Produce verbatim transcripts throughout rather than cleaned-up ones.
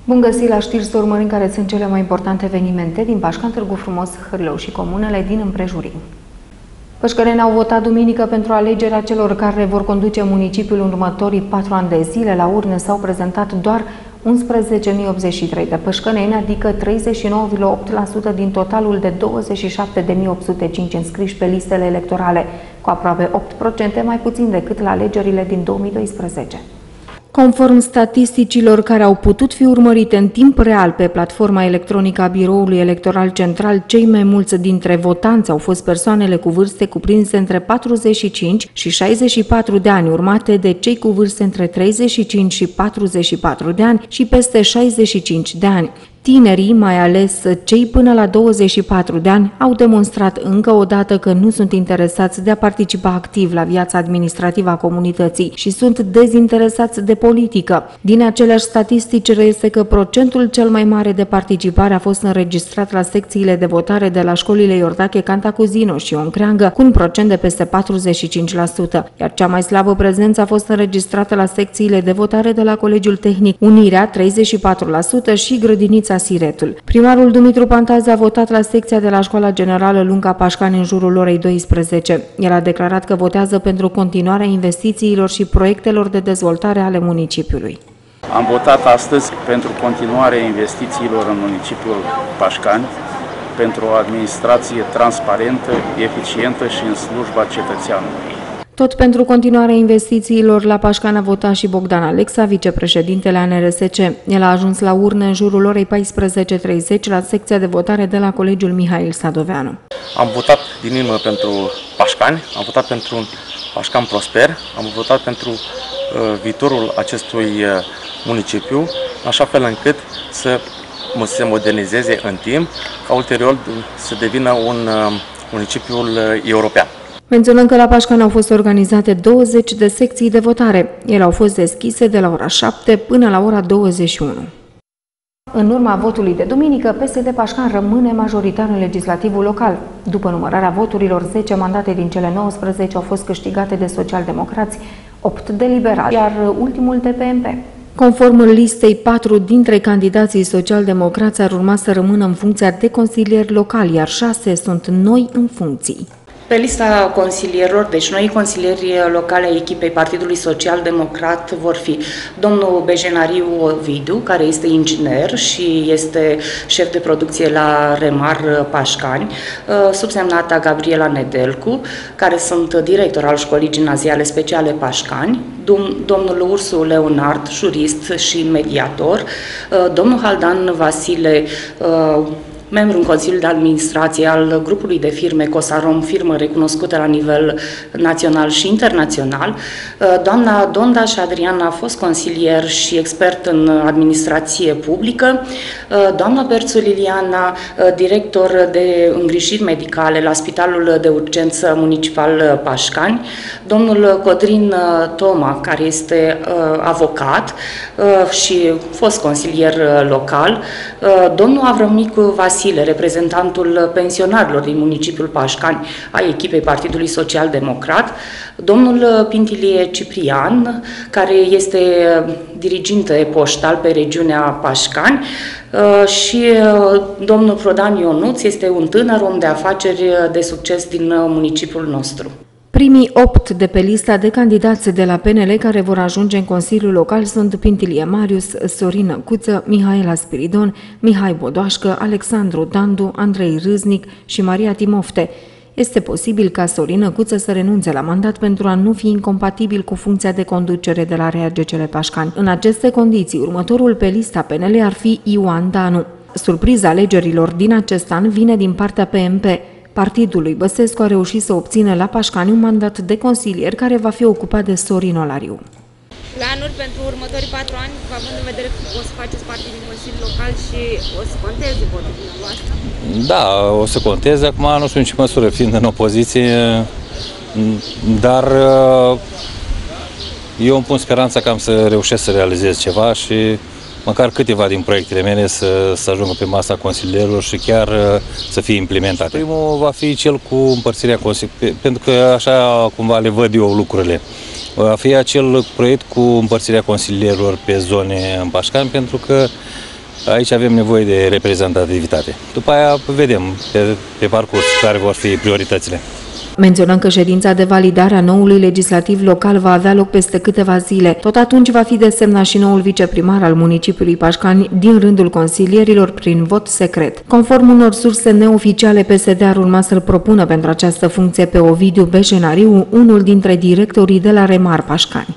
Bun găsit la știri, să urmărim care sunt cele mai importante evenimente din Pașcan, Târgu Frumos, Hârlău și comunele din împrejurim. Pășcăreni au votat duminică pentru alegerea celor care vor conduce municipiul în următorii patru ani de zile. La urne s-au prezentat doar unsprezece mii optzeci și trei de pășcăneni, adică treizeci și nouă virgulă opt la sută din totalul de douăzeci și șapte de mii opt sute cinci înscriși pe listele electorale, cu aproape opt la sută mai puțin decât la alegerile din două mii doisprezece. Conform statisticilor care au putut fi urmărite în timp real pe platforma electronică a Biroului Electoral Central, cei mai mulți dintre votanți au fost persoanele cu vârste cuprinse între patruzeci și cinci și șaizeci și patru de ani, urmate de cei cu vârste între treizeci și cinci și patruzeci și patru de ani și peste șaizeci și cinci de ani. Tinerii, mai ales cei până la douăzeci și patru de ani, au demonstrat încă o dată că nu sunt interesați de a participa activ la viața administrativă a comunității și sunt dezinteresați de politică. Din aceleași statistici reiese că procentul cel mai mare de participare a fost înregistrat la secțiile de votare de la școlile Iordache, Cantacuzino și Ion Creangă, cu un procent de peste patruzeci și cinci la sută, iar cea mai slabă prezență a fost înregistrată la secțiile de votare de la Colegiul Tehnic Unirea, treizeci și patru la sută, și Grădinița Siretul. Primarul Dumitru Pantaze a votat la secția de la Școala Generală Lunca Pașcani în jurul orei douăsprezece. El a declarat că votează pentru continuarea investițiilor și proiectelor de dezvoltare ale municipiului. Am votat astăzi pentru continuarea investițiilor în municipiul Pașcani, pentru o administrație transparentă, eficientă și în slujba cetățeanului. Tot pentru continuarea investițiilor la Pașcan a votat și Bogdan Alexa, vicepreședintele A N R S C. El a ajuns la urne în jurul orei paisprezece treizeci la secția de votare de la Colegiul Mihail Sadoveanu. Am votat din inimă pentru Pașcani, am votat pentru un Pașcan prosper, am votat pentru uh, viitorul acestui uh, municipiu, așa fel încât să se modernizeze în timp, ca ulterior să devină un uh, municipiul uh, european. Menționăm că la Pașcan au fost organizate douăzeci de secții de votare. Ele au fost deschise de la ora șapte până la ora douăzeci și unu. În urma votului de duminică, P S D Pașcan rămâne majoritar în legislativul local. După numărarea voturilor, zece mandate din cele nouăsprezece au fost câștigate de socialdemocrați, opt de liberali, iar ultimul de P M P. Conform listei, patru dintre candidații social-democrați ar urma să rămână în funcția de consilieri locali, iar șase sunt noi în funcții. Pe lista consilierilor, deci noi consilieri locale ai echipei Partidului Social Democrat vor fi domnul Bejenariu Ovidiu, care este inginer și este șef de producție la Remar Pașcani, subsemnata Gabriela Nedelcu, care sunt director al școlii gimnaziale speciale Pașcani, domnul Ursu Leonard, jurist și mediator, domnul Haldan Vasile, membru în Consiliul de Administrație al grupului de firme Cosarom, firmă recunoscută la nivel național și internațional. Doamna Dondaș Adriana a fost consilier și expert în administrație publică. Doamna Berțu Liliana, director de îngrijiri medicale la Spitalul de Urgență Municipal Pașcani. Domnul Codrin Toma, care este avocat și fost consilier local. Domnul Avrămicu Vasile, Vasile, reprezentantul pensionarilor din municipiul Pașcani a echipei Partidului Social Democrat, domnul Pintilie Ciprian, care este diriginte poștal pe regiunea Pașcani, și domnul Prodan Ionuț este un tânăr om de afaceri de succes din municipiul nostru. Primii opt de pe lista de candidați de la P N L care vor ajunge în Consiliul Local sunt Pintilie Marius, Sorină Cuță, Mihaela Spiridon, Mihai Bodoașcă, Alexandru Dandu, Andrei Râznic și Maria Timofte. Este posibil ca Sorină Cuță să renunțe la mandat pentru a nu fi incompatibil cu funcția de conducere de la R A G C L Pașcani. În aceste condiții, următorul pe lista P N L ar fi Ioan Danu. Surpriza alegerilor din acest an vine din partea P M P. Partidul lui Băsescu a reușit să obțină la Pașcani un mandat de consilier care va fi ocupat de Sorin Olariu. Planuri pentru următorii patru ani, având în vedere că o să faceți parte din Consiliul Local și o să conteze votul dumneavoastră? Da, o să conteze. Acum nu știu în ce măsură, fiind în opoziție, dar eu îmi pun speranța că am să reușesc să realizez ceva și măcar câteva din proiectele mele să, să ajungă pe masa consilierilor și chiar să fie implementate. Primul va fi cel cu împărțirea consilierilor, pentru că așa cumva le văd eu lucrurile. Va fi acel proiect cu împărțirea consilierilor pe zone în Pașcani, pentru că Aici avem nevoie de reprezentativitate. După aia vedem pe, pe parcurs care vor fi prioritățile. Menționăm că ședința de validare a noului legislativ local va avea loc peste câteva zile. Tot atunci va fi desemnat și noul viceprimar al municipiului Pașcani din rândul consilierilor prin vot secret. Conform unor surse neoficiale, P S D ar urma să-l propună pentru această funcție pe Ovidiu Bejenariu, unul dintre directorii de la Remar Pașcani.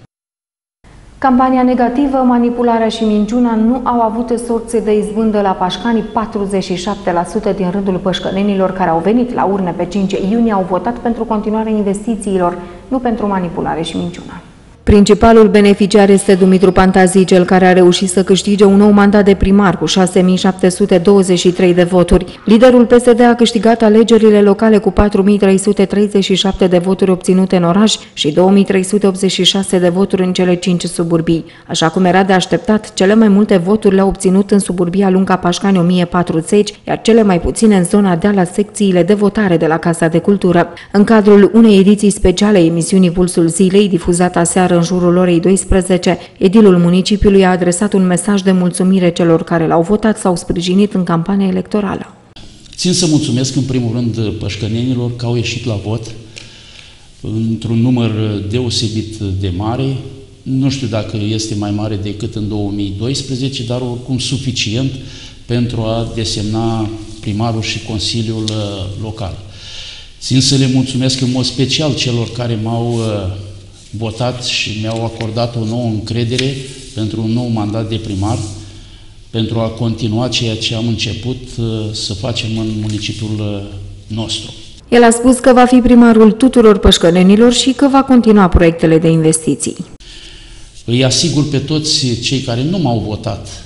Campania negativă, manipularea și minciuna nu au avut sorți de izbândă la Pașcani. patruzeci și șapte la sută din rândul pășcănenilor care au venit la urne pe cinci iunie au votat pentru continuarea investițiilor, nu pentru manipulare și minciuna. Principalul beneficiar este Dumitru Pantazi, cel care a reușit să câștige un nou mandat de primar cu șase mii șapte sute douăzeci și trei de voturi. Liderul P S D a câștigat alegerile locale cu patru mii trei sute treizeci și șapte de voturi obținute în oraș și două mii trei sute optzeci și șase de voturi în cele cinci suburbii. Așa cum era de așteptat, cele mai multe voturi le-a obținut în suburbia Lunca Pașcani o mie patruzeci, iar cele mai puține în zona de la secțiile de votare de la Casa de Cultură. În cadrul unei ediții speciale emisiunii Pulsul Zilei, difuzată aseară în jurul orei douăsprezece, edilul municipiului a adresat un mesaj de mulțumire celor care l-au votat sau sprijinit în campania electorală. Țin să mulțumesc în primul rând pășcănenilor că au ieșit la vot într-un număr deosebit de mare. Nu știu dacă este mai mare decât în două mii doisprezece, dar oricum suficient pentru a desemna primarul și consiliul local. Țin să le mulțumesc în mod special celor care m-au votat și mi-au acordat o nouă încredere pentru un nou mandat de primar, pentru a continua ceea ce am început să facem în municipiul nostru. El a spus că va fi primarul tuturor pășcănenilor și că va continua proiectele de investiții. Îi asigur pe toți cei care nu m-au votat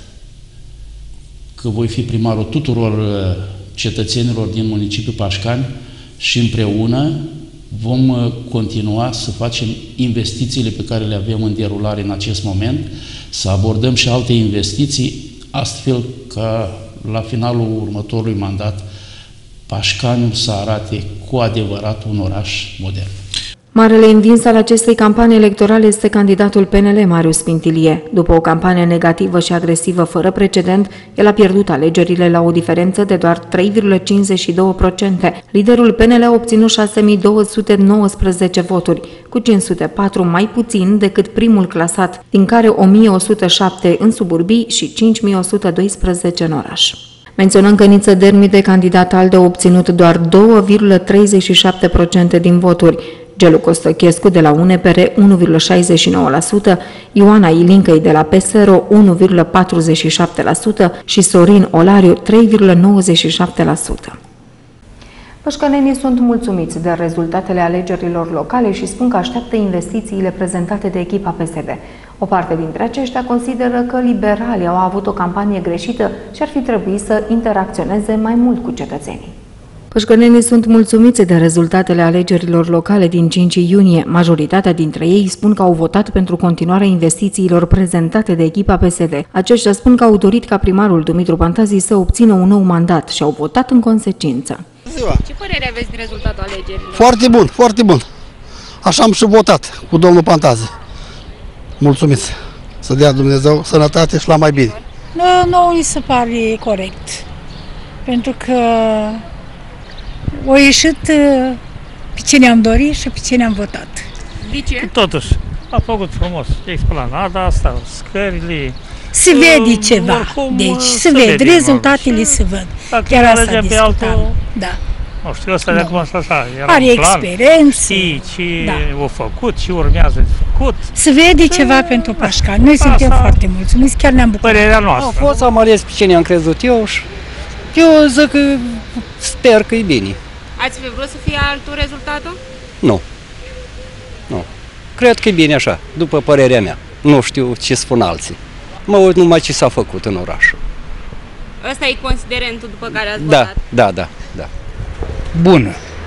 că voi fi primarul tuturor cetățenilor din municipiul Pașcani și împreună vom continua să facem investițiile pe care le avem în derulare în acest moment, să abordăm și alte investiții, astfel ca la finalul următorului mandat Pașcaniul să arate cu adevărat un oraș modern. Marele învins al acestei campanii electorale este candidatul P N L, Marius Pintilie. După o campanie negativă și agresivă fără precedent, el a pierdut alegerile la o diferență de doar trei virgulă cincizeci și doi la sută. Liderul P N L a obținut șase mii două sute nouăsprezece voturi, cu cinci sute patru mai puțin decât primul clasat, din care o mie o sută șapte în suburbii și cinci mii o sută doisprezece în oraș. Menționăm că Niță Dermide, candidat ALDE, a obținut doar două virgulă treizeci și șapte la sută din voturi, Gelu Costăchescu de la U N P R unu virgulă șaizeci și nouă la sută, Ioana Ilincăi de la P S R O unu virgulă patruzeci și șapte la sută și Sorin Olariu trei virgulă nouăzeci și șapte la sută. Pășcănenii sunt mulțumiți de rezultatele alegerilor locale și spun că așteaptă investițiile prezentate de echipa P S D. O parte dintre aceștia consideră că liberalii au avut o campanie greșită și ar fi trebuit să interacționeze mai mult cu cetățenii. Pășcănenii sunt mulțumiți de rezultatele alegerilor locale din cinci iunie. Majoritatea dintre ei spun că au votat pentru continuarea investițiilor prezentate de echipa P S D. Aceștia spun că au dorit ca primarul Dumitru Pantazi să obțină un nou mandat și au votat în consecință. Ce părere aveți din rezultatul alegerilor? Foarte bun, foarte bun. Așa am și votat cu domnul Pantazi. Mulțumiți. Să dea Dumnezeu sănătate și la mai bine. Nu, nu mi se pare corect. Pentru că au ieșit pe cine am dorit și pe cine am votat. De ce? Totuși, a făcut frumos explanada asta, scările. Se vede ceva, oricum, deci se, se vede, vede rezultatele se văd. Chiar asta discutam. Da. Nu știu, ăsta de acum așa, așa, era are un plan, experiență. Știi ce da. au făcut, ce urmează de făcut. Se vede ceva pentru Pașcani. Noi suntem asta, foarte mulțumiți, chiar ne-am bucurat. Părerea noastră. Am fost să mă ales pe cine am crezut eu și eu zic că sper că e bine. Ați fi vrut să fie altul rezultatul? Nu. Nu. Cred că e bine așa, după părerea mea. Nu știu ce spun alții. Mă uit numai ce s-a făcut în oraș. Ăsta e considerentul după care ați da, votat? Da, da, da. Bună.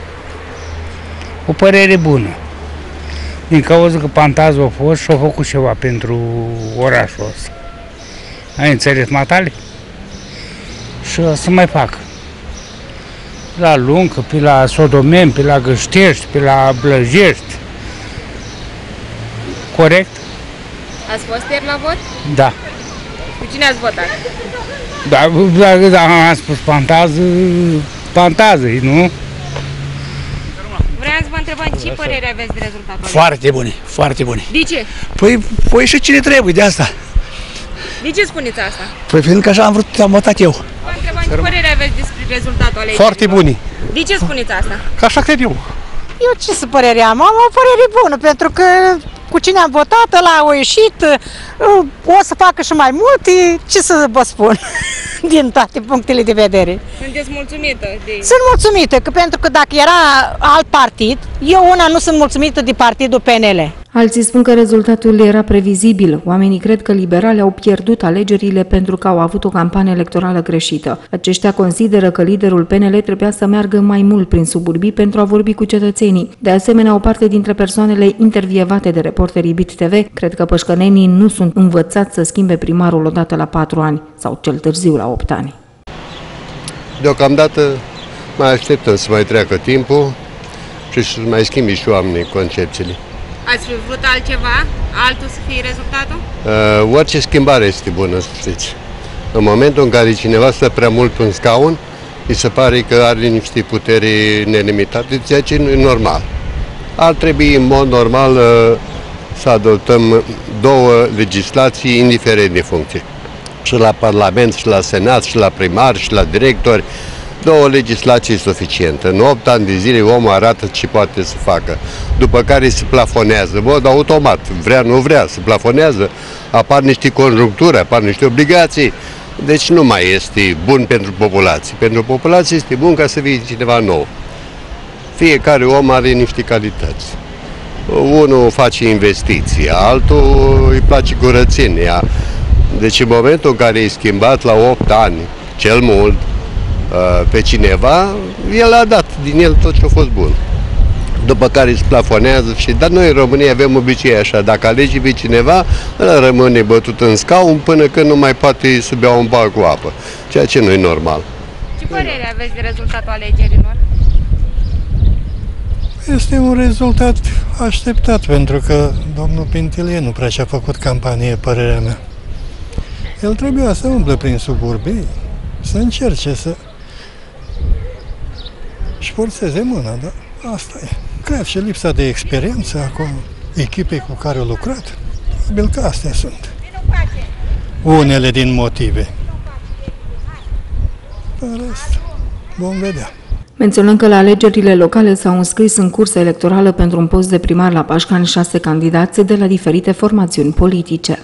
O părere bună. Din cauza că Pantazi a fost și a făcut ceva pentru orașul ăsta. Ai înțeles, matale? Și o să mai fac. La Luncă, pe la Sodomeni, pe la Găștești, pe la Blăjești. Corect? Ați fost ieri la vot? Da. Cu cine ați votat? Da, dacă da, am spus pantază, pantază, nu? Vreau să vă întrebam ce părere aveți de rezultatul? Foarte bune, foarte bune. De ce? Păi, păi și cine trebuie de asta? De ce spuneți asta? Păi fiindcă așa am vrut, am votat eu. Vă întrebam ce părere aveți despre rezultatul alegerilor? Foarte bune. De ce spuneți asta? Că așa cred eu. Eu ce să părere am? Am o părere bună, pentru că cu cine am votat, ăla a ieșit, o să facă și mai multe, ce să vă spun, din toate punctele de vedere. Sunteți mulțumită? De... Sunt mulțumită, că pentru că dacă era alt partid, eu una nu sunt mulțumită de partidul P N L. Alții spun că rezultatul era previzibil. Oamenii cred că liberalii au pierdut alegerile pentru că au avut o campanie electorală greșită. Aceștia consideră că liderul P N L trebuia să meargă mai mult prin suburbii pentru a vorbi cu cetățenii. De asemenea, o parte dintre persoanele intervievate de reporterii B I T T V cred că pășcănenii nu sunt învățați să schimbe primarul odată la patru ani sau cel târziu la opt ani. Deocamdată mai așteptăm să mai treacă timpul și să mai schimbi și oamenii concepțiile. Ați fi vrut altceva? Altul să fie rezultatul? Uh, orice schimbare este bună, să știți. În momentul în care cineva stă prea mult pe un scaun, îi se pare că are niște puteri nelimitate, ceea ce nu e normal. Ar trebui, în mod normal, uh, să adoptăm două legislații indiferent de funcție. Și la Parlament, și la Senat, și la primari, și la directori, două legislații suficiente. În opt ani de zile omul arată ce poate să facă. După care se plafonează, în mod automat, vrea, nu vrea, se plafonează, apar niște conjuncturi, apar niște obligații. Deci nu mai este bun pentru populație. Pentru populație este bun ca să fie cineva nou. Fiecare om are niște calități. Unul face investiții, altul îi place curățenia. Deci în momentul în care e schimbat la opt ani, cel mult, pe cineva, el a dat din el tot ce a fost bun. După care se plafonează și, dar noi în România avem obicei așa, dacă alegi pe cineva, ăla rămâne bătut în scaun până când nu mai poate să bea un bar cu apă, ceea ce nu e normal. Ce părere aveți de rezultatul alegerilor? Este un rezultat așteptat, pentru că domnul Pintilie nu prea și-a făcut campanie, părerea mea. El trebuia să umble prin suburbii, să încerce să își forțeze mâna, dar asta e. Cred și lipsa de experiență acum, echipei cu care au lucrat, probabil că astea sunt unele din motive. În rest, vom vedea. Menționăm că la alegerile locale s-au înscris în cursă electorală pentru un post de primar la Pașcani șase candidați de la diferite formațiuni politice.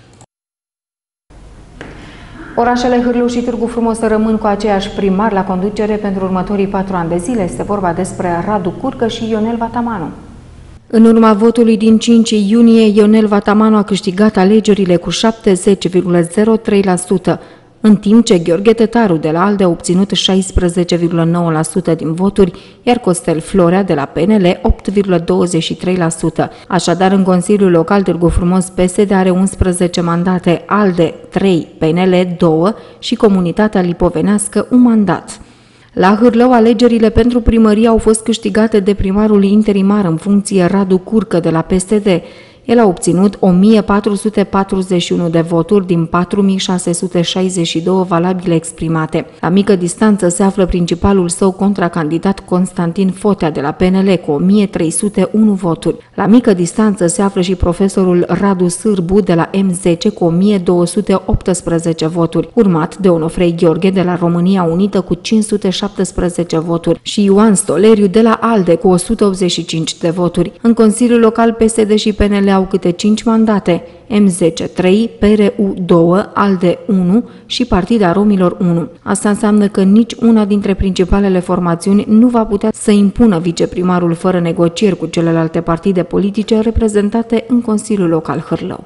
Orașele Hârlău și Târgu Frumos rămân cu aceiași primari la conducere pentru următorii patru ani de zile. Este vorba despre Radu Curcă și Ionel Vatamanu. În urma votului din cinci iunie, Ionel Vatamanu a câștigat alegerile cu șaptezeci virgulă zero trei la sută, în timp ce Gheorghe Tătaru de la ALDE a obținut șaisprezece virgulă nouă la sută din voturi, iar Costel Florea de la P N L opt virgulă douăzeci și trei la sută. Așadar, în Consiliul Local Târgu Frumos, P S D are unsprezece mandate, ALDE trei, P N L doi și Comunitatea Lipovenească un mandat. La Hârlău, alegerile pentru primărie au fost câștigate de primarul interimar în funcție Radu Curcă de la P S D. El a obținut o mie patru sute patruzeci și unu de voturi din patru mii șase sute șaizeci și doi valabile exprimate. La mică distanță se află principalul său contracandidat Constantin Fotea de la P N L cu o mie trei sute unu voturi. La mică distanță se află și profesorul Radu Sârbu de la M zece cu o mie două sute optsprezece voturi, urmat de Onofrei Gheorghe de la România Unită cu cinci sute șaptesprezece voturi și Ioan Stoleriu de la ALDE cu o sută optzeci și cinci de voturi. În Consiliul Local P S D și P N L au câte cinci mandate, M zece trei, P R U doi, ALDE unu și Partida Romilor unu. Asta înseamnă că nici una dintre principalele formațiuni nu va putea să impună viceprimarul fără negocieri cu celelalte partide politice reprezentate în Consiliul Local Hârlău.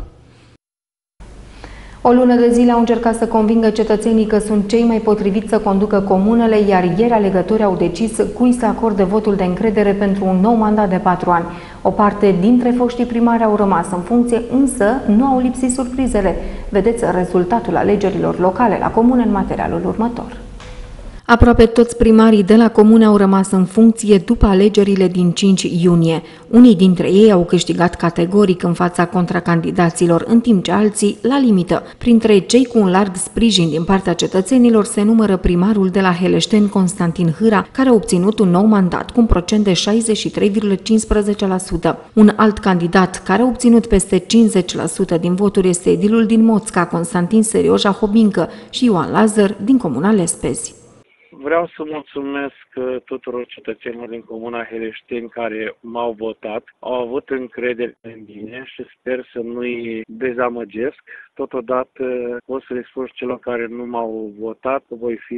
O lună de zile au încercat să convingă cetățenii că sunt cei mai potriviți să conducă comunele, iar ieri alegătorii au decis cui să acorde votul de încredere pentru un nou mandat de patru ani. O parte dintre foștii primari au rămas în funcție, însă nu au lipsit surprizele. Vedeți rezultatul alegerilor locale la comune în materialul următor. Aproape toți primarii de la comune au rămas în funcție după alegerile din cinci iunie. Unii dintre ei au câștigat categoric în fața contracandidaților, în timp ce alții la limită. Printre cei cu un larg sprijin din partea cetățenilor se numără primarul de la Heleșteni, Constantin Hâra, care a obținut un nou mandat cu un procent de șaizeci și trei virgulă cincisprezece la sută. Un alt candidat care a obținut peste cincizeci la sută din voturi este edilul din Moțca, Constantin Serioja Hobincă, și Ioan Lazar din comuna Lespezi. Vreau să mulțumesc tuturor cetățenilor din comuna Heleșteni care m-au votat, au avut încredere în mine și sper să nu-i dezamăgesc. Totodată o să le spun celor care nu m-au votat că voi fi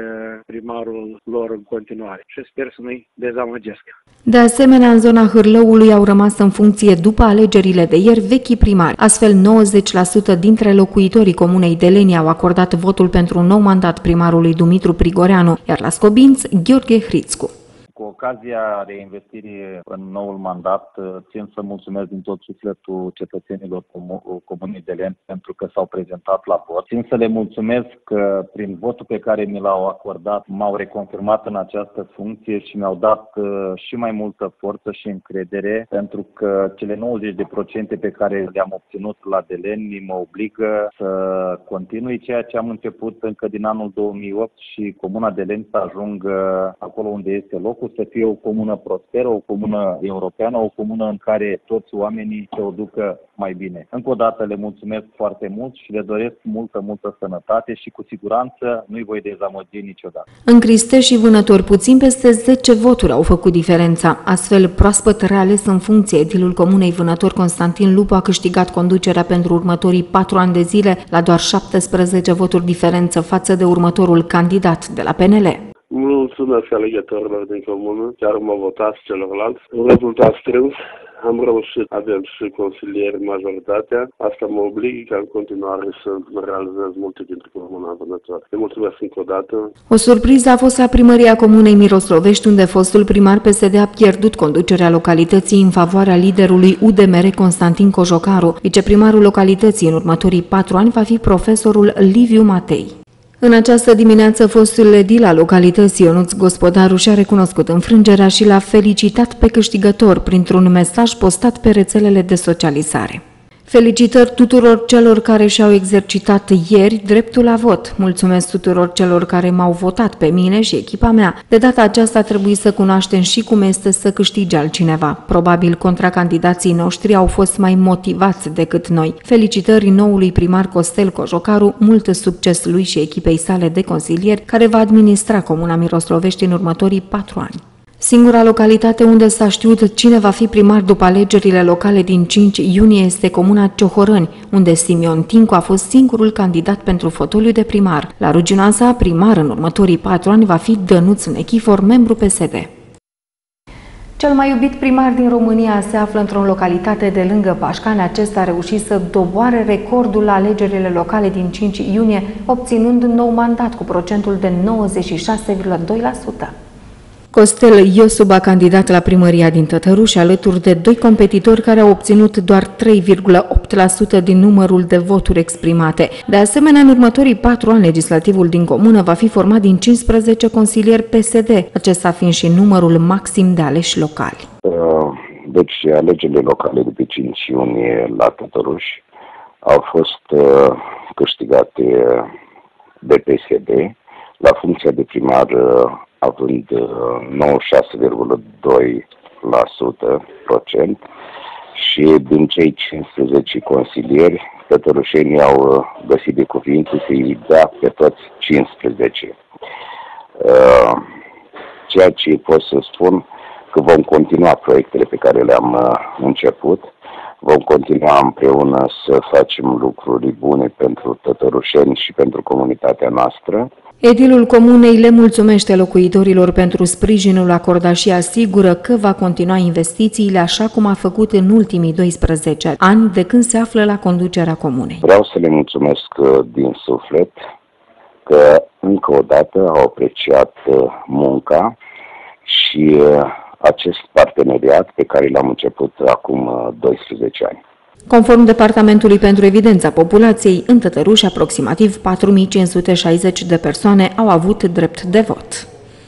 primarul lor în continuare și sper să nu-i dezamăgesc. De asemenea, în zona Hârlăului au rămas în funcție după alegerile de ieri vechii primari. Astfel, nouăzeci la sută dintre locuitorii comunei Deleni au acordat votul pentru un nou mandat primarului Dumitru Prigoreanu, iar la Scobinț, Gheorghe Hrițcu. Cu ocazia reinvestirii în noul mandat, țin să mulțumesc din tot sufletul cetățenilor Comunei Deleni pentru că s-au prezentat la vot. Țin să le mulțumesc că prin votul pe care mi l-au acordat m-au reconfirmat în această funcție și mi-au dat și mai multă forță și încredere, pentru că cele nouăzeci la sută pe care le-am obținut la Deleni mă obligă să continui ceea ce am început încă din anul două mii opt și Comuna Deleni să ajungă acolo unde este locul, să fie o comună prosperă, o comună europeană, o comună în care toți oamenii se o ducă mai bine. Încă o dată le mulțumesc foarte mult și le doresc multă, multă sănătate și cu siguranță nu-i voi dezamăgi niciodată. În Cristești și Vânători puțin peste zece voturi au făcut diferența. Astfel, proaspăt reales în funcție, edilul comunei Vânători Constantin Lupu a câștigat conducerea pentru următorii patru ani de zile la doar șaptesprezece voturi diferență față de următorul candidat de la P N L. Mulțumesc alegătorilor din comună, chiar m-au votat celorlalți. Un rezultat strâns, am reușit, avem și consilieri majoritatea. Asta mă obligă ca în continuare să mă realizez multe dintre comuna Vânători. Le mulțumesc încă o dată. O surpriză a fost la primăria comunei Miroslovești, unde fostul primar P S D a pierdut conducerea localității în favoarea liderului U D M R Constantin Cojocaru. Viceprimarul localității în următorii patru ani va fi profesorul Liviu Matei. În această dimineață, fostul edil al localității, Ionuț Gospodaru, și-a recunoscut înfrângerea și l-a felicitat pe câștigător printr-un mesaj postat pe rețelele de socializare. Felicitări tuturor celor care și-au exercitat ieri dreptul la vot. Mulțumesc tuturor celor care m-au votat pe mine și echipa mea. De data aceasta trebuie să cunoaștem și cum este să câștige altcineva. Probabil contracandidații noștri au fost mai motivați decât noi. Felicitări noului primar Costel Cojocaru, mult succes lui și echipei sale de consilieri, care va administra comuna Miroslovești în următorii patru ani. Singura localitate unde s-a știut cine va fi primar după alegerile locale din cinci iunie este comuna Ciohorăni, unde Simion Tincu a fost singurul candidat pentru fotoliu de primar. La Ruginoasa, primar în următorii patru ani va fi Dănuț Nechifor, membru P S D. Cel mai iubit primar din România se află într-o localitate de lângă Pașcani. Acesta a reușit să doboare recordul la alegerile locale din cinci iunie, obținând un nou mandat cu procentul de nouăzeci și șase virgulă doi la sută. Costel Iosub a candidat la primăria din Tătăruș alături de doi competitori care au obținut doar trei virgulă opt la sută din numărul de voturi exprimate. De asemenea, în următorii patru ani, legislativul din comună va fi format din cincisprezece consilieri P S D, acesta fiind și numărul maxim de aleși locali. Deci, alegerile locale de pe cinci iunie la Tătăruș au fost câștigate de P S D la funcția de primar, având nouăzeci și șase virgulă doi la sută procent și din cei cincisprezece consilieri, tătărușenii au găsit de cuvinte să-i dea pe toți cincisprezece. Ceea ce pot să spun că vom continua proiectele pe care le-am început, vom continua împreună să facem lucruri bune pentru tătărușeni și pentru comunitatea noastră. Edilul comunei le mulțumește locuitorilor pentru sprijinul acordat și asigură că va continua investițiile așa cum a făcut în ultimii doisprezece ani de când se află la conducerea comunei. Vreau să le mulțumesc din suflet că încă o dată au apreciat munca și acest parteneriat pe care l-am început acum doisprezece ani. Conform Departamentului pentru Evidența Populației, în Tătăruș, aproximativ patru mii cinci sute șaizeci de persoane au avut drept de vot.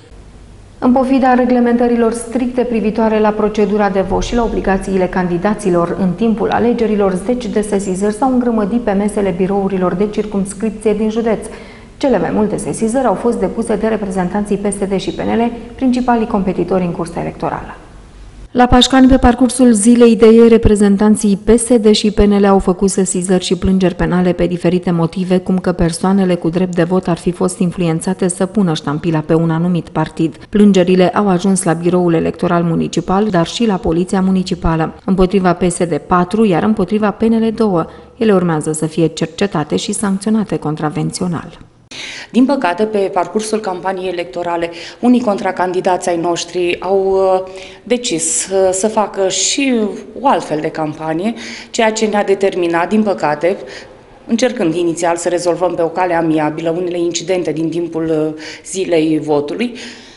În pofida reglementărilor stricte privitoare la procedura de vot și la obligațiile candidaților în timpul alegerilor, zeci de sesizări s-au îngrămădit pe mesele birourilor de circumscripție din județ. Cele mai multe sesizări au fost depuse de reprezentanții P S D și P N L, principalii competitori în cursa electorală. La Pașcani, pe parcursul zilei de ieri, reprezentanții P S D și P N L au făcut sesizări și plângeri penale pe diferite motive, cum că persoanele cu drept de vot ar fi fost influențate să pună ștampila pe un anumit partid. Plângerile au ajuns la biroul electoral municipal, dar și la poliția municipală. Împotriva P S D patru, iar împotriva P N L doi. Ele urmează să fie cercetate și sancționate contravențional. Din păcate, pe parcursul campaniei electorale, unii contracandidați ai noștri au decis să facă și o altfel de campanie, ceea ce ne-a determinat, din păcate, încercând inițial să rezolvăm pe o cale amiabilă unele incidente din timpul zilei votului,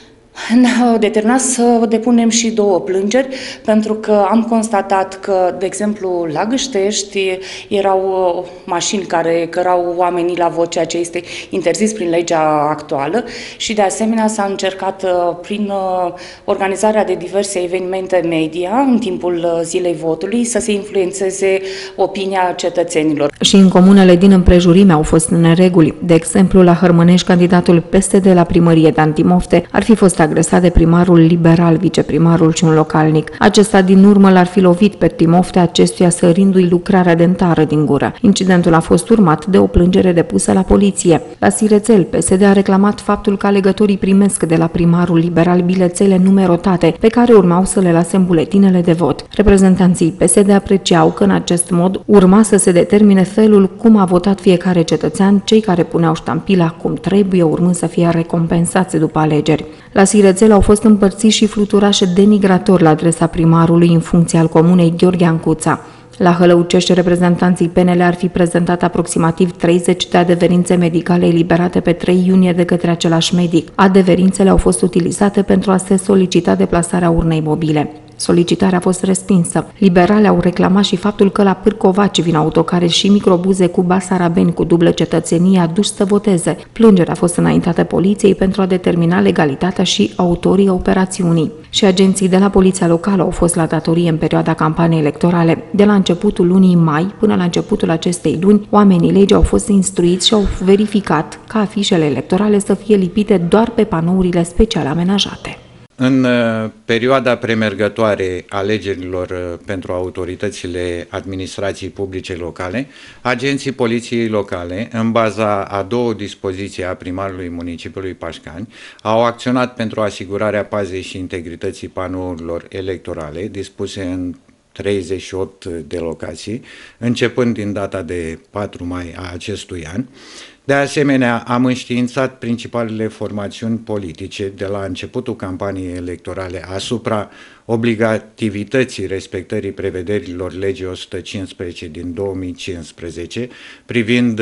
ne-a determinat să depunem și două plângeri, pentru că am constatat că, de exemplu, la Gâștești erau mașini care cărau oamenii la vot, ceea ce este interzis prin legea actuală, și de asemenea s-a încercat prin organizarea de diverse evenimente media în timpul zilei votului să se influențeze opinia cetățenilor. Și în comunele din împrejurime au fost nereguli. De exemplu, la Hărmănești, candidatul P S D la primărie, Dan Timofte, ar fi fost agresat de primarul liberal, viceprimarul și un localnic. Acesta din urmă l-ar fi lovit pe Timofte, acestuia sărindu-i lucrarea dentară din gură. Incidentul a fost urmat de o plângere depusă la poliție. La Sirețel, P S D a reclamat faptul că alegătorii primesc de la primarul liberal bilețele numerotate, pe care urmau să le lase în buletinele de vot. Reprezentanții P S D apreciau că în acest mod urma să se determine felul cum a votat fiecare cetățean, cei care puneau ștampila cum trebuie, urmând să fie recompensați după alegeri. La Sirețel au fost împărțiți și fluturașe denigratori la adresa primarului în funcție al comunei Gheorghe Ancuța. La Hălăucești, reprezentanții P N L ar fi prezentat aproximativ treizeci de adeverințe medicale eliberate pe trei iunie de către același medic. Adeverințele au fost utilizate pentru a se solicita deplasarea urnei mobile. Solicitarea a fost respinsă. Liberale au reclamat și faptul că la Pârcovaci vin autocare și microbuze cu basarabeni cu dublă cetățenie aduși să voteze. Plângerea a fost înaintată poliției pentru a determina legalitatea și autorii operațiunii. Și agenții de la poliția locală au fost la datorie în perioada campaniei electorale. De la începutul lunii mai până la începutul acestei luni, oamenii legii au fost instruiți și au verificat ca afișele electorale să fie lipite doar pe panourile special amenajate. În perioada premergătoare alegerilor pentru autoritățile administrației publice locale, agenții poliției locale, în baza a două dispoziții a primarului municipiului Pașcani, au acționat pentru asigurarea pazei și integrității panourilor electorale dispuse în treizeci și opt de locații, începând din data de patru mai a acestui an. De asemenea, am înștiințat principalele formațiuni politice de la începutul campaniei electorale asupra obligativității respectării prevederilor legii o sută cincisprezece din două mii cincisprezece privind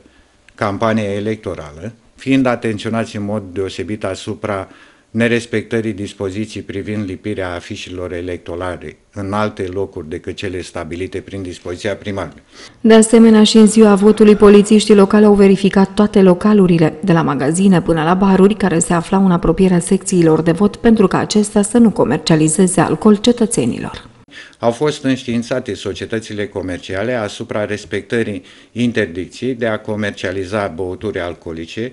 campania electorală, fiind atenționați în mod deosebit asupra nerespectării dispoziții privind lipirea afișelor electorale în alte locuri decât cele stabilite prin dispoziția primarului. De asemenea, și în ziua votului, polițiștii locali au verificat toate localurile, de la magazine până la baruri, care se aflau în apropierea secțiilor de vot, pentru ca acestea să nu comercializeze alcool cetățenilor. Au fost înștiințate societățile comerciale asupra respectării interdicției de a comercializa băuturi alcoolice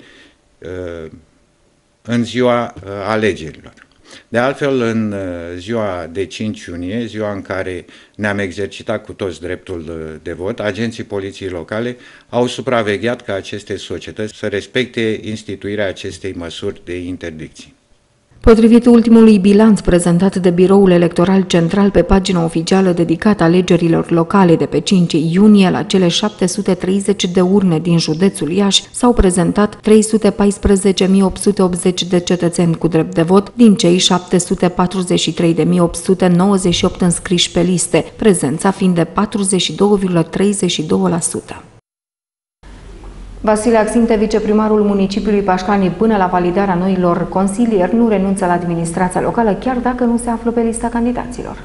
în ziua alegerilor. De altfel, în ziua de cinci iunie, ziua în care ne-am exercitat cu toți dreptul de vot, agenții poliției locale au supravegheat ca aceste societăți să respecte instituirea acestei măsuri de interdicție. Potrivit ultimului bilanț prezentat de Biroul Electoral Central pe pagina oficială dedicată alegerilor locale de pe cinci iunie, la cele șapte sute treizeci de urne din județul Iași s-au prezentat trei sute paisprezece mii opt sute optzeci de cetățeni cu drept de vot, din cei șapte sute patruzeci și trei de mii opt sute nouăzeci și opt înscriși pe liste, prezența fiind de patruzeci și doi virgulă treizeci și doi la sută. Vasile Axinte, viceprimarul municipiului Pașcani, până la validarea noilor consilieri, nu renunță la administrația locală, chiar dacă nu se află pe lista candidaților.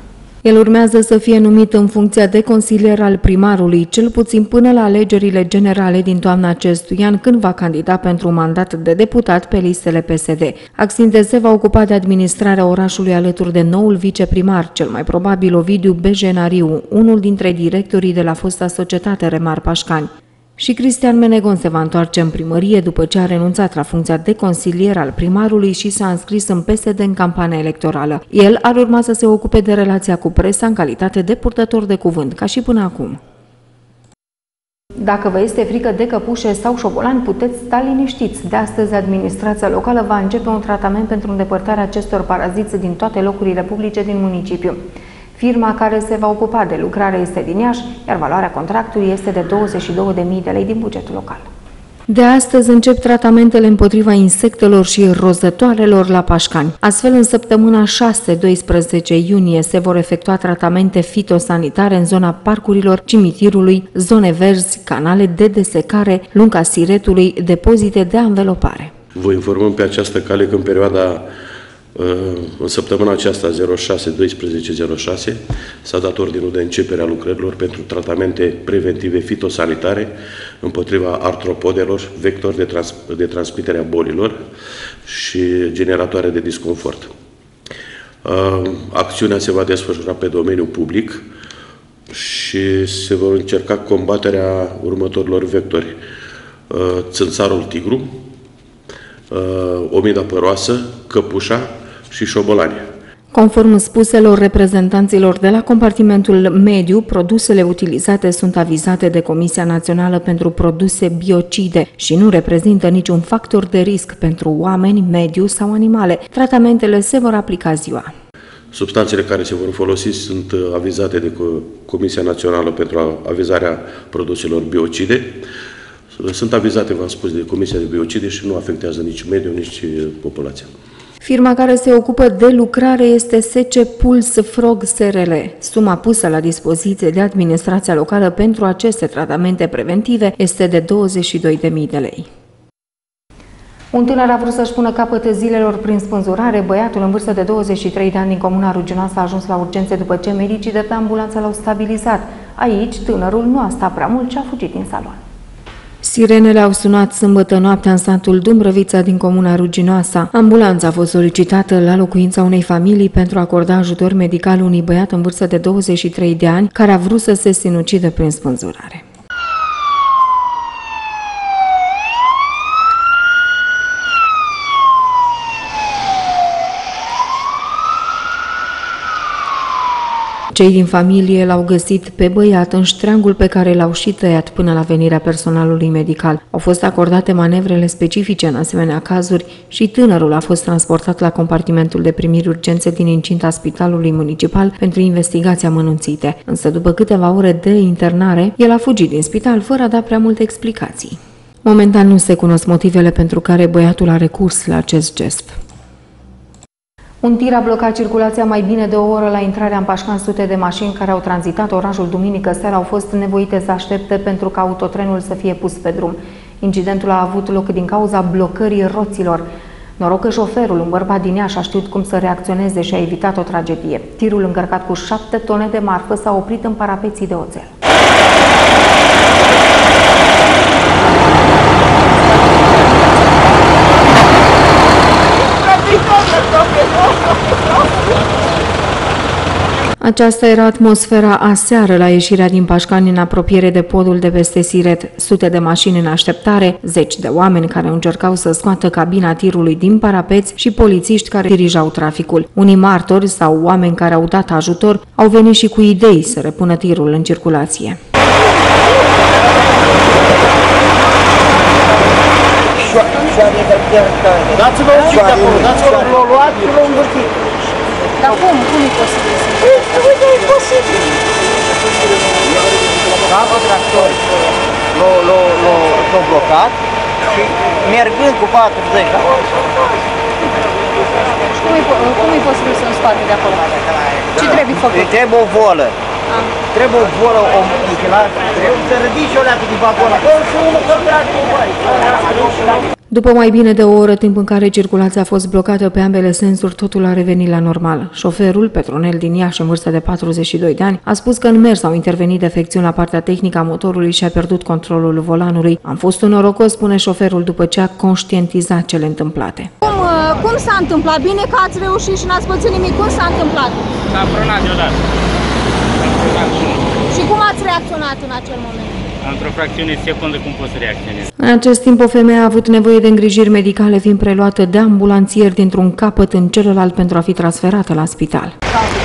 El urmează să fie numit în funcția de consilier al primarului, cel puțin până la alegerile generale din toamna acestui an, când va candida pentru un mandat de deputat pe listele P S D. Axinte se va ocupa de administrarea orașului alături de noul viceprimar, cel mai probabil Ovidiu Bejenariu, unul dintre directorii de la fosta societate Remar Pașcani. Și Cristian Menegon se va întoarce în primărie după ce a renunțat la funcția de consilier al primarului și s-a înscris în P S D în campania electorală. El ar urma să se ocupe de relația cu presa în calitate de purtător de cuvânt, ca și până acum. Dacă vă este frică de căpușe sau șobolani, puteți sta liniștiți. De astăzi, administrația locală va începe un tratament pentru îndepărtarea acestor paraziți din toate locurile publice din municipiu. Firma care se va ocupa de lucrare este din Iași, iar valoarea contractului este de douăzeci și două de mii de lei din bugetul local. De astăzi încep tratamentele împotriva insectelor și rozătoarelor la Pașcani. Astfel, în săptămâna șase doisprezece iunie se vor efectua tratamente fitosanitare în zona parcurilor, cimitirului, zone verzi, canale de desecare, lunga Siretului, depozite de anvelopare. Vă informăm pe această cale că în perioada în săptămâna aceasta zero șase doisprezece zero șase s-a dat ordinul de începere a lucrărilor pentru tratamente preventive fitosanitare împotriva artropodelor, vectori de, trans de transmitere a bolilor și generatoare de disconfort. Acțiunea se va desfășura pe domeniul public și se vor încerca combaterea următorilor vectori: țânțarul tigru, omida păroasă, căpușa și șobolani. Conform spuselor reprezentanților de la compartimentul mediu, produsele utilizate sunt avizate de Comisia Națională pentru Produse Biocide și nu reprezintă niciun factor de risc pentru oameni, mediu sau animale. Tratamentele se vor aplica ziua. Substanțele care se vor folosi sunt avizate de Comisia Națională pentru Avizarea Produselor Biocide. Sunt avizate, v-am spus, de Comisia de Biocide și nu afectează nici mediul, nici populația. Firma care se ocupă de lucrare este S C Puls Frog S R L. Suma pusă la dispoziție de administrația locală pentru aceste tratamente preventive este de douăzeci și două de mii de lei. Un tânăr a vrut să-și pună capăt zilelor prin spânzurare. Băiatul în vârstă de douăzeci și trei de ani din comuna Ruginoasă a ajuns la urgențe după ce medicii de pe ambulanță l-au stabilizat. Aici, tânărul nu a stat prea mult și a fugit din salon. Sirenele au sunat sâmbătă noaptea în satul Dumbrăvița din comuna Ruginoasa. Ambulanța a fost solicitată la locuința unei familii pentru a acorda ajutor medical unui băiat în vârstă de douăzeci și trei de ani care a vrut să se sinucidă prin spânzurare. Cei din familie l-au găsit pe băiat în ștreangul pe care l-au și tăiat până la venirea personalului medical. Au fost acordate manevrele specifice în asemenea cazuri și tânărul a fost transportat la compartimentul de primiri urgențe din incinta spitalului municipal pentru investigații amănunțite. Însă după câteva ore de internare, el a fugit din spital fără a da prea multe explicații. Momentan nu se cunosc motivele pentru care băiatul a recurs la acest gest. Un tir a blocat circulația mai bine de o oră la intrarea în Pașcani. Sute de mașini care au tranzitat orașul duminică seara au fost nevoite să aștepte pentru ca autotrenul să fie pus pe drum. Incidentul a avut loc din cauza blocării roților. Noroc că șoferul, un bărbat din Iași, a știut cum să reacționeze și a evitat o tragedie. Tirul încărcat cu șapte tone de marfă s-a oprit în parapeții de oțel. Aceasta era atmosfera aseară la ieșirea din Pașcani în apropiere de podul de peste Siret. Sute de mașini în așteptare, zeci de oameni care încercau să scoată cabina tirului din parapeți și polițiști care dirijau traficul. Unii martori sau oameni care au dat ajutor au venit și cu idei să repună tirul în circulație. Dați-vă un pic de acolo, dați-vă un luat, l-au învârtit. Dar cum? Cum e posibil? Uite, e posibil. Capă tractori l-au blocat și mergând cu patruzeci de ori. Cum e posibil să nu scoate de acolo? Ce trebuie făcut? Îi trebuie o volă. Trebuie o volă, o închinare. Trebuie să ridici o leacă din vagon acolo și unul că vrea din băi. După mai bine de o oră, timp în care circulația a fost blocată pe ambele sensuri, totul a revenit la normal. Șoferul, Petronel din Iași, în vârstă de patruzeci și doi de ani, a spus că în mers au intervenit defecțiuni la partea tehnică a motorului și a pierdut controlul volanului. Am fost un norocos, spune șoferul, după ce a conștientizat cele întâmplate. Cum, cum s-a întâmplat? Bine că ați reușit și n-ați pățit nimic. Cum s-a întâmplat? S-a frânat deodată. Și cum ați reacționat în acel moment? Într-o fracțiune de secundă cum poți să reacționezi. În acest timp, o femeie a avut nevoie de îngrijiri medicale, fiind preluată de ambulanțier dintr-un capăt în celălalt pentru a fi transferată la spital.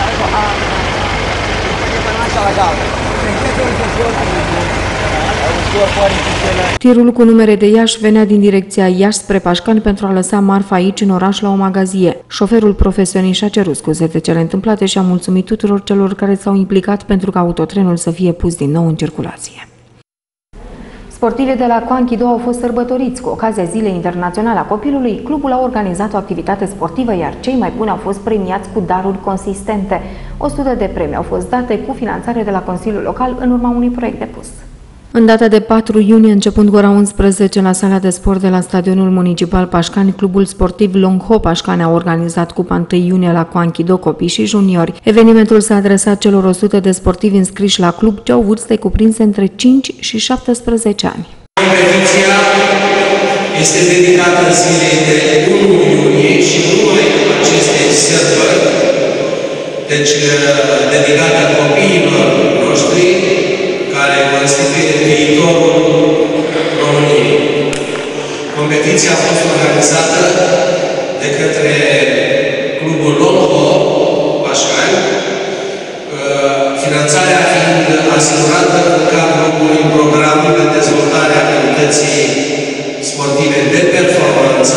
Tirul cu numere de Iași venea din direcția Iași spre Pașcani pentru a lăsa marfa aici, în oraș, la o magazie. Șoferul profesionist și-a cerut scuze de cele întâmplate și a mulțumit tuturor celor care s-au implicat pentru ca autotrenul să fie pus din nou în circulație. Sportivii de la Coanchido au fost sărbătoriți. Cu ocazia Zilei Internaționale a Copilului, clubul a organizat o activitate sportivă, iar cei mai buni au fost premiați cu daruri consistente. o sută de premii au fost date cu finanțare de la Consiliul Local în urma unui proiect depus. În data de patru iunie, începând cu ora unsprezece, la sala de sport de la Stadionul Municipal Pașcani, clubul sportiv Longho Pașcani a organizat cupa întâi iunie la Coanchido copii și juniori. Evenimentul s-a adresat celor o sută de sportivi înscriși la club, ce au vârste cuprinse între cinci și șaptesprezece ani. Competiția este dedicată zilei de unu iunie și numai acestei sărbări, deci dedicată copiilor noștri, care constituie viitorul României. Competiția a fost organizată de către clubul Longho Pașcani, finanțarea fiind asigurată în cadrul unui program de dezvoltare a abilității sportive de performanță.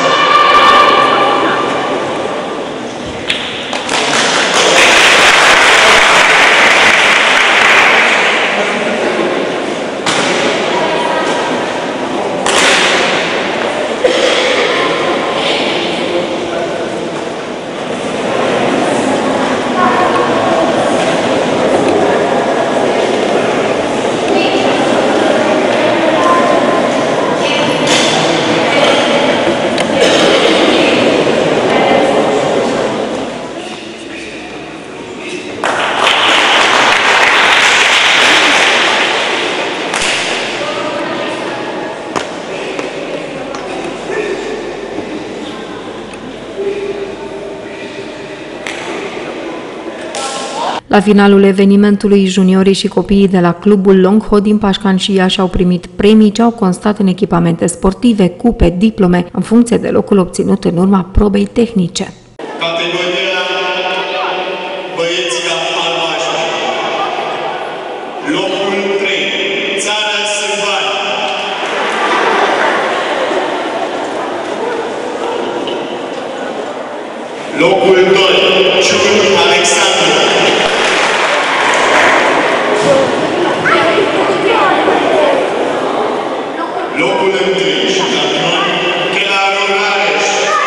La finalul evenimentului, juniorii și copiii de la clubul Longho din Pașcani și Iași au primit premii ce au constat în echipamente sportive, cupe, diplome, în funcție de locul obținut în urma probei tehnice. Categoria băieți ca palmași. Locul trei, Țară Sâmbani. Locul doi, Ciun Alexandru. Locul întâi și campion, Chelaru Rareș.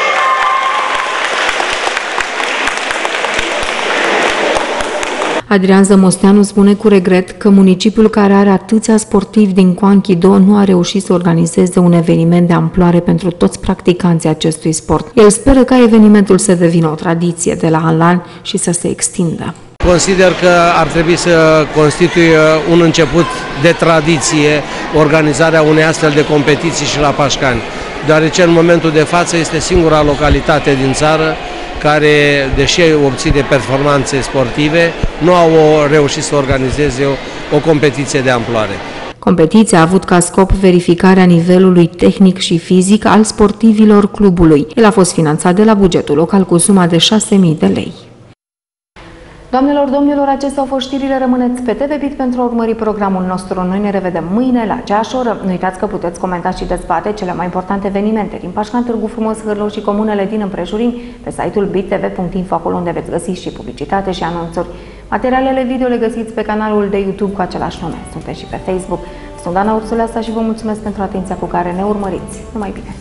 Adrian Zămosteanu spune cu regret că municipiul care are atâția sportivi din Coanchido nu a reușit să organizeze un eveniment de amploare pentru toți practicanții acestui sport. El speră ca evenimentul să devină o tradiție de la an la an și să se extindă. Consider că ar trebui să constituie un început de tradiție organizarea unei astfel de competiții și la Pașcani, deoarece în momentul de față este singura localitate din țară care, deși obține performanțe sportive, nu au reușit să organizeze o, o competiție de amploare. Competiția a avut ca scop verificarea nivelului tehnic și fizic al sportivilor clubului. El a fost finanțat de la bugetul local cu suma de șase mii de lei. Doamnelor, domnilor, acestea au fost știrile. Rămâneți pe T V Bit pentru a urmări programul nostru. Noi ne revedem mâine la aceeași oră. Nu uitați că puteți comenta și dezbate cele mai importante evenimente din Pașcani, Târgu Frumos, Hârlău și comunele din împrejurimi pe site-ul bit t v punct info, acolo unde veți găsi și publicitate și anunțuri. Materialele video le găsiți pe canalul de YouTube cu același nume. Sunteți și pe Facebook. Sunt Ana Ursuleasa și vă mulțumesc pentru atenția cu care ne urmăriți. Numai bine!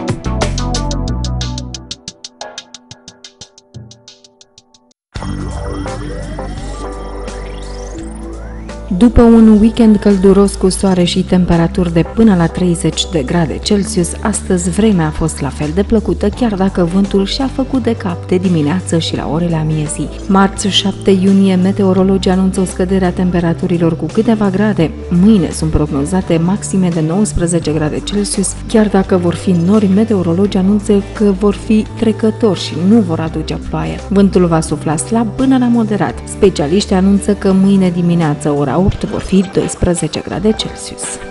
Yeah. După un weekend călduros cu soare și temperaturi de până la treizeci de grade Celsius, astăzi vremea a fost la fel de plăcută, chiar dacă vântul și-a făcut de cap de dimineață și la orele amiezii. Marți, șapte iunie, meteorologii anunță o scădere a temperaturilor cu câteva grade. Mâine sunt prognozate maxime de nouăsprezece grade Celsius, chiar dacă vor fi nori, meteorologii anunță că vor fi trecători și nu vor aduce ploaie. Vântul va sufla slab până la moderat. Specialiștii anunță că mâine dimineață, ora opt, vor fi doisprezece grade Celsius.